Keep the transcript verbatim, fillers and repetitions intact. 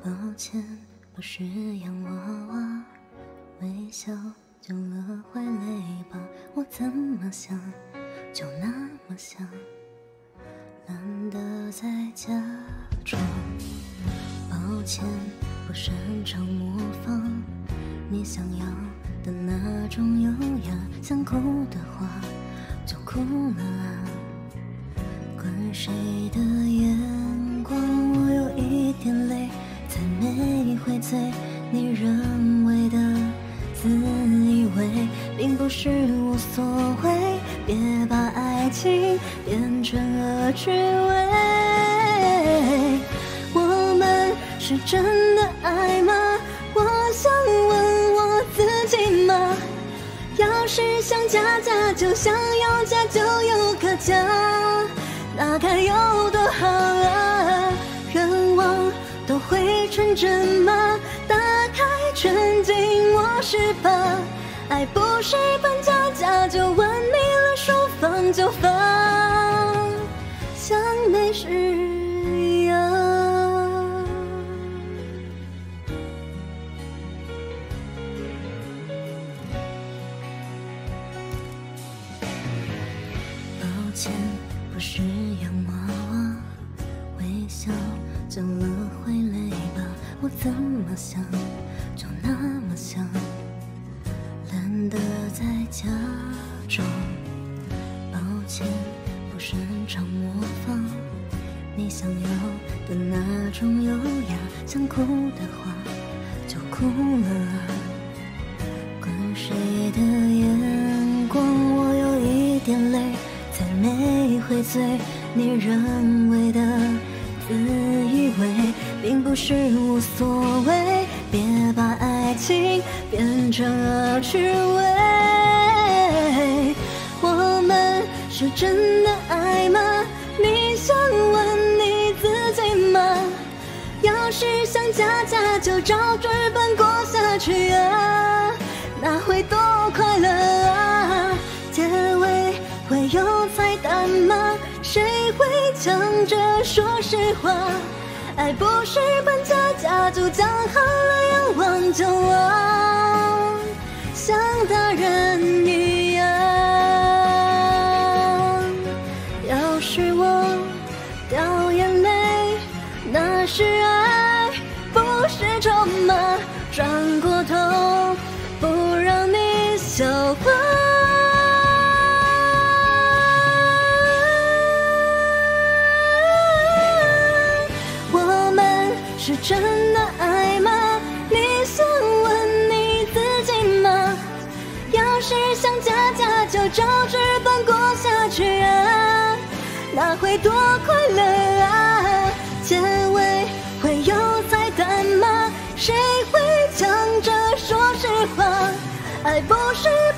抱歉，不是洋娃娃，微笑就乐坏泪吧。我怎么想，就那么想，懒得再假装。抱歉，不擅长模仿你想要的那种优雅，想哭的话就哭了啊。管谁的眼光，我有一点累，才没会醉。你认为的自以为，并不是无所谓。别把爱情变成恶趣味。我们是真的爱吗？我想问我自己吗？要是想家家，就想有家就有个家，那该有多好啊！愿望都会成真吗？打开沉浸卧室吧，爱不是搬家家，就问你了，说放就放，像没事一样。抱歉，不是洋娃娃，微笑就乐坏泪吧。我怎么想，就那么想，懒得再假装。抱歉，不擅长模仿你想要的那种优雅，想哭的话就哭了啊。管谁的眼光，我有一点累，才没会醉。你认为的自以为，并不是无所谓。别把爱情变成恶趣味。我们是真的爱吗？你想问你自己吗？要是想家家，就照剧本过下去啊，那会多快乐啊！结尾会有彩蛋吗？谁会抢着说实话？爱不是搬家家，就讲好了要忘就忘，像大人一样。要是我掉眼泪，那是爱，不是咒骂。转过头，不让你笑话。是真的爱吗？你想问你自己吗？要是想家家，就照剧本过下去啊，那会多快乐啊！结尾会有彩蛋吗？谁会抢着说实话？爱不是